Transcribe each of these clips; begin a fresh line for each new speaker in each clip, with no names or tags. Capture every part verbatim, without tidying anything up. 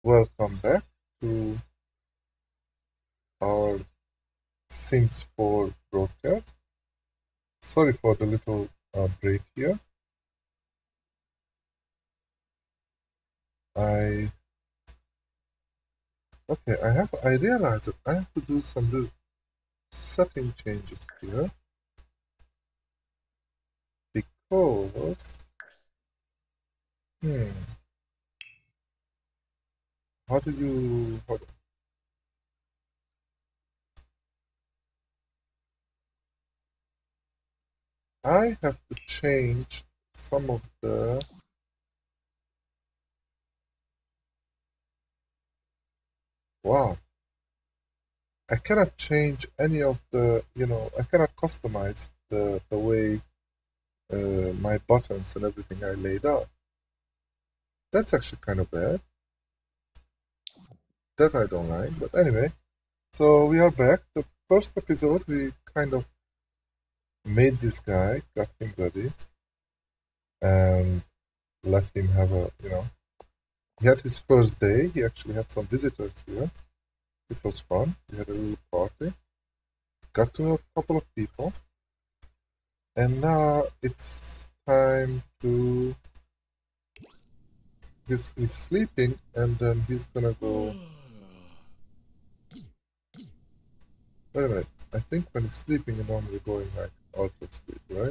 Welcome back to our Sims four broadcast. Sorry for the little uh, break here. I okay. I have. I realize that I have to do some little setting changes here because hmm. How do you? How do, I have to change some of the. Wow. I cannot change any of the. You know, I cannot customize the the way uh, my buttons and everything I laid out. That's actually kind of bad. That I don't like, but anyway. So we are back. The first episode, we kind of made this guy, got him ready, and let him have a, you know, he had his first day. He actually had some visitors here. It was fun. We had a little party. Got to know a couple of people. And now it's time to. He's, he's sleeping, and then he's gonna go. Wait a minute. I think when he's sleeping, you're normally going like ultra sleep, right?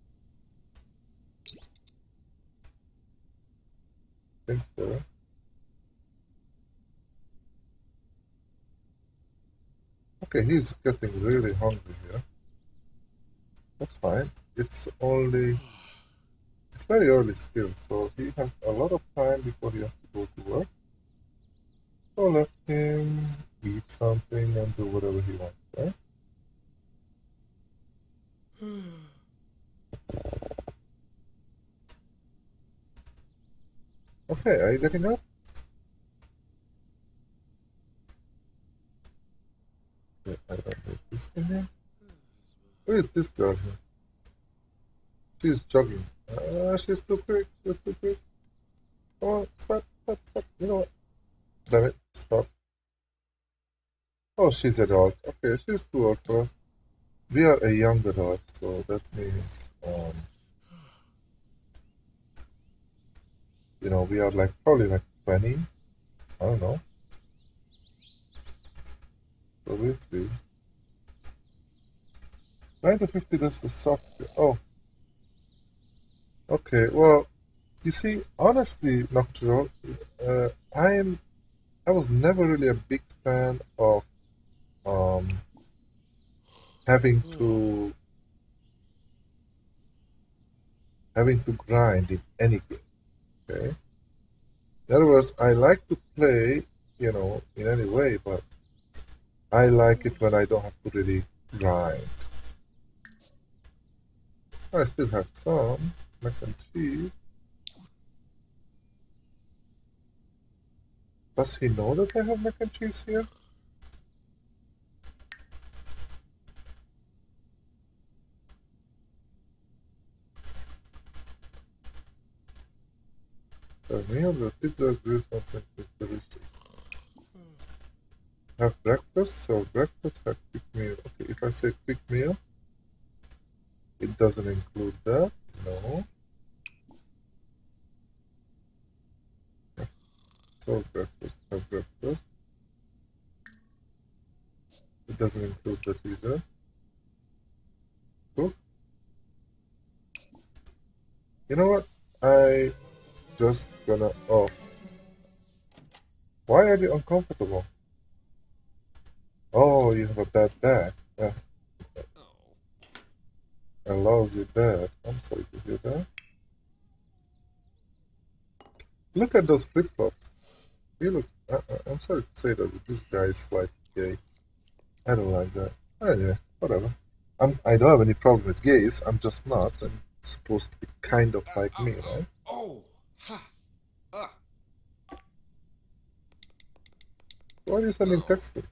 I think so. Okay, he's getting really hungry here. That's fine. It's only. It's very early still, so he has a lot of time before he has to go to work. So let him eat something and do whatever he wants, right? Okay, are you getting up? Okay, I don't know this thing here. Who is this girl here? She's jogging. Ah, she's too quick. She's too quick. Come on, stop, stop, stop. You know what? Damn it, stop. Oh, she's adult. Okay, she's too old for us. We are a young adult, so that means, um, you know, we are like probably like twenty. I don't know. So we'll see. nineteen fifty, that's the software. Oh, okay. Well, you see, honestly, Nocturnal, uh, I am, I was never really a big fan of um, having to having to grind in any game. Okay. In other words, I like to play, you know, in any way, but I like it when I don't have to really grind. I still have some mac and cheese. Does he know that I have mac and cheese here? The meal, the pizza, do something is delicious. Have breakfast, so breakfast, have quick meal. Okay, if I say quick meal, it doesn't include that. No. So breakfast, have breakfast. It doesn't include that either. Cook. You know what? I just gonna. Oh. Why are you uncomfortable? Oh, you have a bad back. Uh, a lousy back. I'm sorry to hear that. Look at those flip flops. He looks. Uh, uh, I'm sorry to say that this guy is like gay. I don't like that. Oh, yeah, whatever. I'm. I don't have any problem with gays. I'm just not. I'm supposed to be kind of like me, right?
Oh, ha, ah.
Why are you sending texting?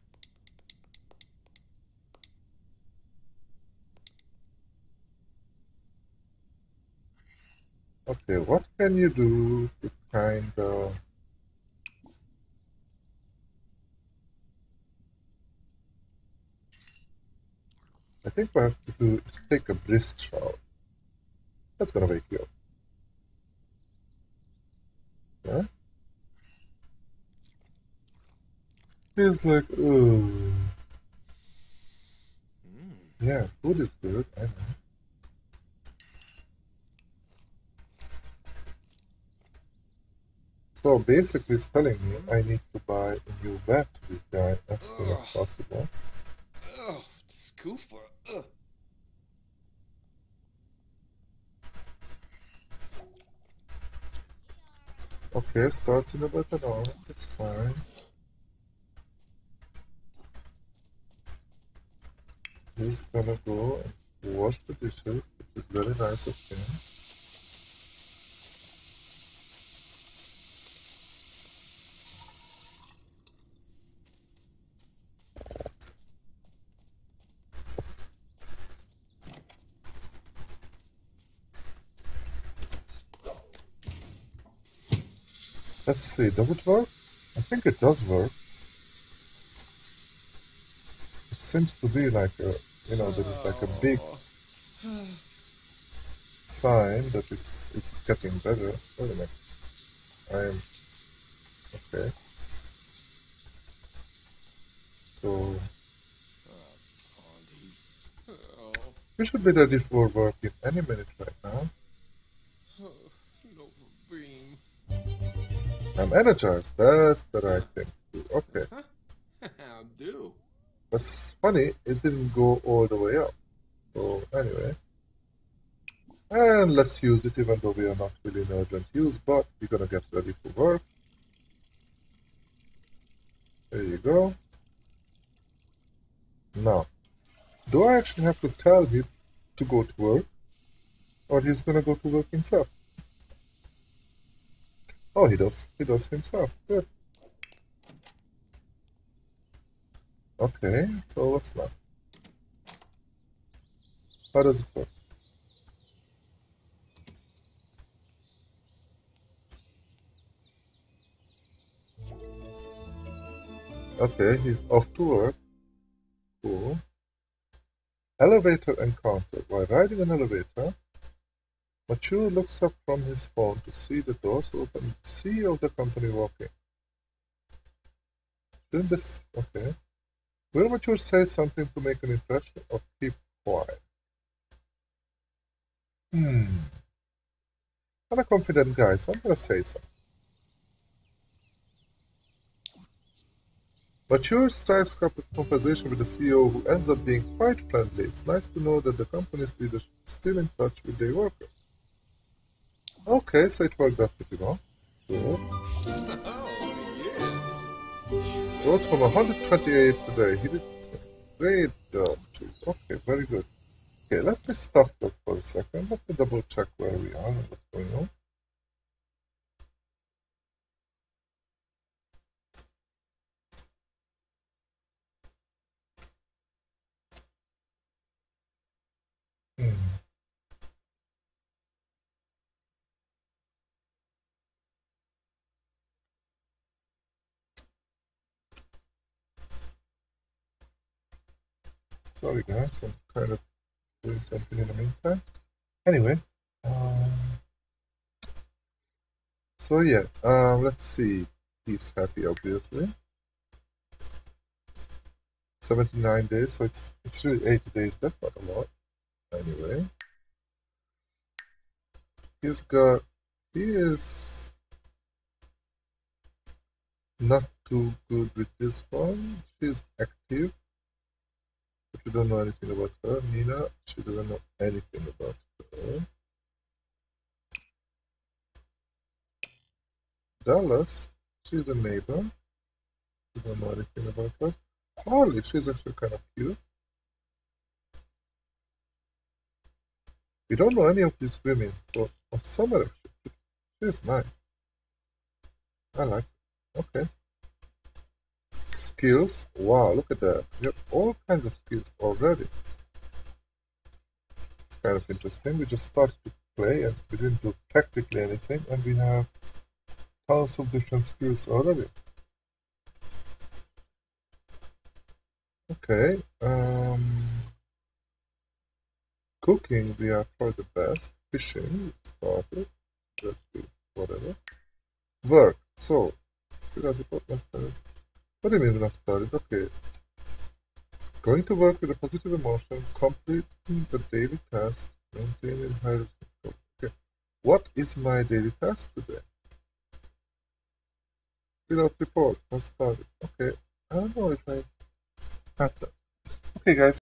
Okay, what can you do to kind of I think what I have to do is take a brisk shower. That's gonna wake you up. Yeah? Feels like, ooh.
Mm.
Yeah, food is good, I know. So basically it's telling me I need to buy a new bat to this guy as soon as
Ugh.
possible.
Oh, scoofer. Ugh.
Okay, starts in about an hour, it's fine. He's gonna go and wash the dishes, which is very nice of him. Let's see, does it work? I think it does work. It seems to be like a, you know, there is like a big sign that it's it's getting better. Wait a minute. I am okay. So
Oh.
we should be ready for work in any minute right now.
Oh, no beam.
I'm energized. That's the right thing to do. Okay.
How do?
That's funny. It didn't go all the way up. So anyway. And let's use it even though we are not really in urgent use, but we're gonna get ready for work. There you go. Now, do I actually have to tell him to go to work? Or he's gonna go to work himself? Oh, he does. He does himself. Good. Okay, so what's that? How does it work? Okay, he's off to work. Cool. Elevator encounter. While riding an elevator, Mature looks up from his phone to see the doors open and the C E O of the company walking. Shouldn't this... Okay. Will Mature say something to make an impression or keep quiet? Hmm. I'm a confident guy, so I'm gonna say something. Mature strikes up a conversation with the C E O who ends up being quite friendly. It's nice to know that the company's leadership is still in touch with their workers. Okay, so it worked out pretty well. Good.
Oh, yes.
Rose from one hundred twenty-eight today. He did a great job too. Okay, very good. Okay, let me stop that for a second. Let me double check where we are and what's going on. Hmm. Sorry guys, I'm kind of doing something in the meantime. Anyway, um, so yeah, um, let's see. He's happy, obviously. seventy-nine days, so it's it's really eighty days. That's not a lot. Anyway, he's got he is not too good with this one. She's active, but we don't know anything about her. Nina, she doesn't know anything about her. Dallas, she's a neighbor. We don't know anything about her. Harley, she's actually kind of cute. We don't know any of these women, so of Summer, she, she's nice. I like it. Okay. Skills. Wow, look at that. We have all kinds of skills already. It's kind of interesting. We just started to play and we didn't do practically anything, and we have tons of different skills already. Okay. Um, Cooking, we are for the best. Fishing, started. Just this, whatever. Work, so. What do you mean not started? Okay. Going to work with a positive emotion, completing the daily task, maintaining high responsibility. Okay. What is my daily task today? Fill out reports, not started. Okay. I don't know if I have that. Okay, guys.